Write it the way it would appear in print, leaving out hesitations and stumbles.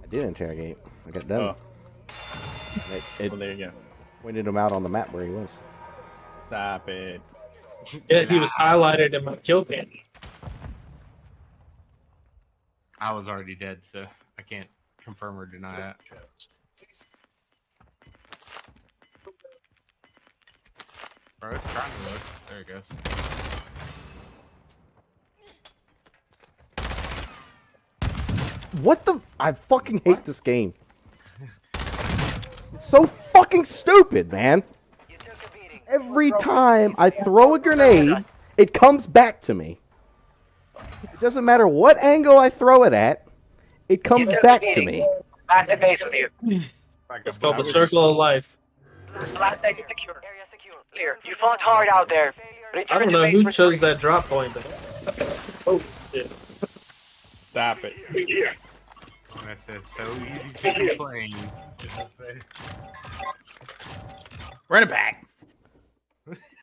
did interrogate. I got done. Oh. It Well, there you go. pointed him out on the map where he was. Stop it. Yeah, he was highlighted in my kill cam. I was already dead, so I can't confirm or deny that. Bro, it's trying to look. There it goes. What the? I fucking hate this game. It's so fucking stupid, man. Every time I throw a grenade, it comes back to me. It doesn't matter what angle I throw it at, it comes back to me. Back to base with you. It's called the circle of life. Last exit secure. Area secure. Clear. You fought hard out there. I don't know who chose that drop point. Oh, yeah. Stop it. That says so easy to be playing. Run it back.